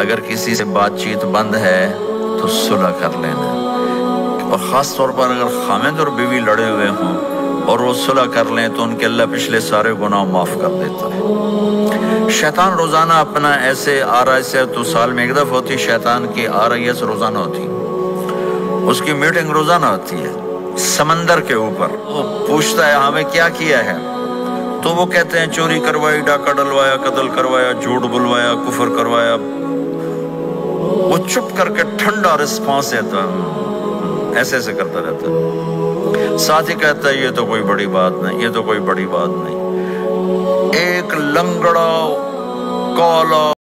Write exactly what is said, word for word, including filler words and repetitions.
अगर किसी से बातचीत बंद है तो सुलह कर लेना, और ख़ास तौर पर अगर खामिद और बीवी लड़े हुए हों और वो सुलह कर लें तो उनके अल्लाह पिछले सारे गुनाह माफ़ कर देता है। शैतान रोज़ाना अपना ऐसे आ रहा है, तो साल में एक दफ़ा होती शैतान की आ रही है, रोज़ाना होती, उसकी मीटिंग रोज़ाना होती है समंदर के ऊपर। वो पूछता है हमें क्या किया है, तो वो कहते हैं चोरी करवाई, डाका डलवाया, कत्ल करवाया, झूठ बुलवाया, कुफर करवाया। वो चुप करके ठंडा रिस्पॉन्स देता है, ऐसे ऐसे करता रहता है। साथ ही कहता है ये तो कोई बड़ी बात नहीं, ये तो कोई बड़ी बात नहीं। एक लंगड़ा काला